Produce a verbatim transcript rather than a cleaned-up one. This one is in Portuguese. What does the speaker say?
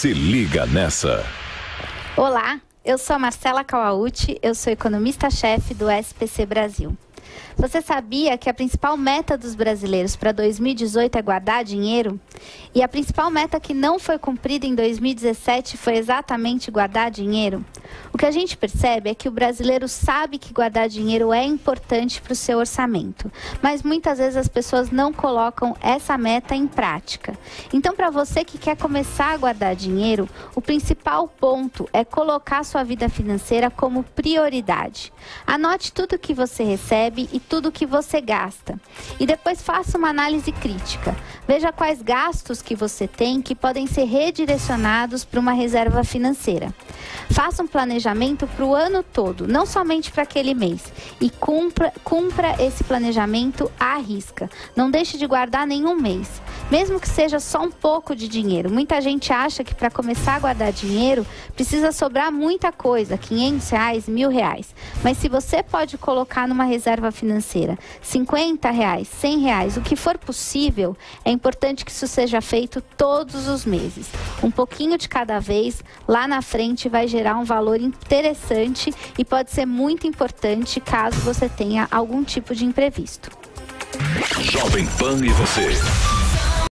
Se liga nessa. Olá, eu sou a Marcela Kawauchi, eu sou economista-chefe do S P C Brasil. Você sabia que a principal meta dos brasileiros para dois mil e dezoito é guardar dinheiro? E a principal meta que não foi cumprida em dois mil e dezessete foi exatamente guardar dinheiro? O que a gente percebe é que o brasileiro sabe que guardar dinheiro é importante para o seu orçamento, mas muitas vezes as pessoas não colocam essa meta em prática. Então, para você que quer começar a guardar dinheiro, o principal ponto é colocar sua vida financeira como prioridade. Anote tudo que você recebe e tudo que você gasta. E depois faça uma análise crítica. Veja quais gastos que você tem que podem ser redirecionados para uma reserva financeira. Faça um planejamento para o ano todo, não somente para aquele mês. E cumpra, cumpra esse planejamento à risca. Não deixe de guardar nenhum mês. Mesmo que seja só um pouco de dinheiro. Muita gente acha que para começar a guardar dinheiro precisa sobrar muita coisa, quinhentos reais, mil reais. Mas se você pode colocar numa reserva financeira cinquenta reais, cem reais, o que for possível, é importante que isso seja feito todos os meses. Um pouquinho de cada vez, lá na frente vai gerar um valor interessante e pode ser muito importante caso você tenha algum tipo de imprevisto. Jovem Pan e você.